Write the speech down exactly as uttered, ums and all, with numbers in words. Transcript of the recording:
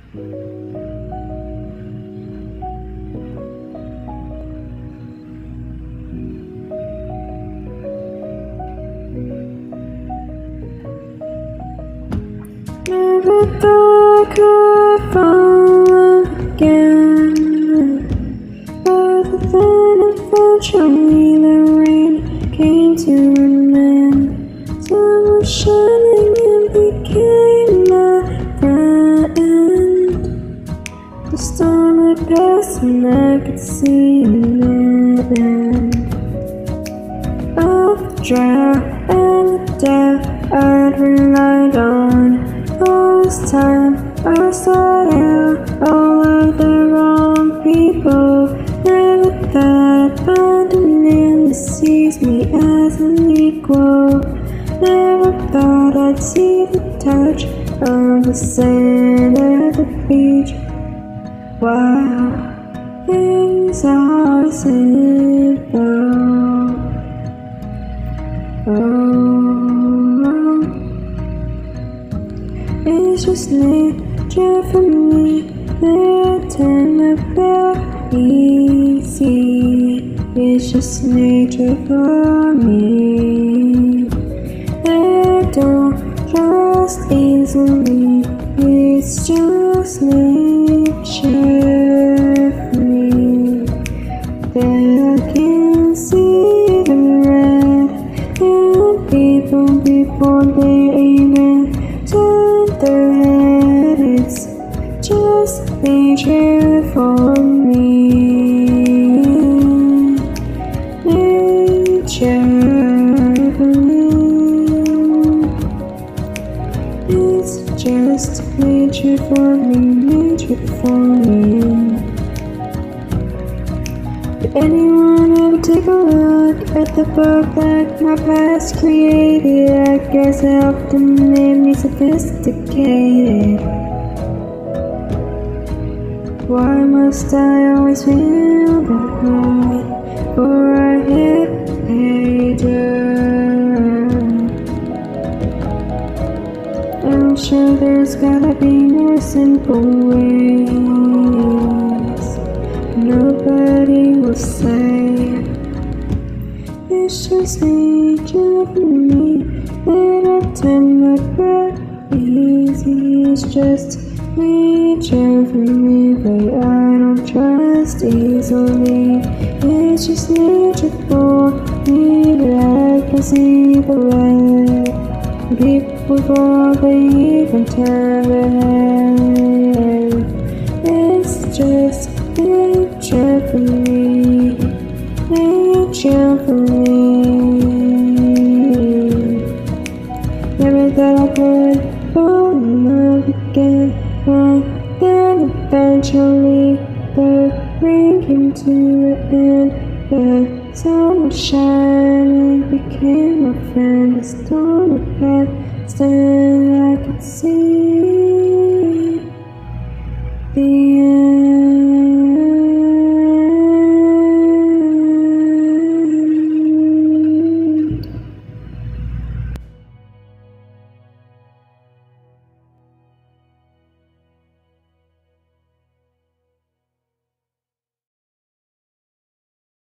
Never thought I could fall again, but then eventually the rain came to an end. Sun was shining and became my friend. The storm had passed and I could see an end of the drought and the death I'd relied on. All this time I sought out all of the wrong people. Never thought I'd find a man that sees me as an equal. Never thought I'd see the touch of the sand at the beach. Wow, things are simple. Oh, it's just nature for me. They'll turn about easy. It's just nature for me. They don't trust easily. It's just nature for me. They can see the red in people before they even turn their head. It's just nature for me. Nature for me. It's just nature for me. Nature for me. Did anyone ever take a look at the book that my past created? I guess it often made me sophisticated. Why must I always feel that way for a hit pager? I'm sure there's gotta be more simple ways. Nobody will say it's just nature for me. Then I turn my back easy. It's just nature for me, but I don't trust easily. It's just nature for me, but I can see the light. People before they even turn their head. It's just nature for me, nature for me. Never thought I could fall in love again, but then eventually the rain came to an end. The sun was shining, became my friend. The storm had passed and I could see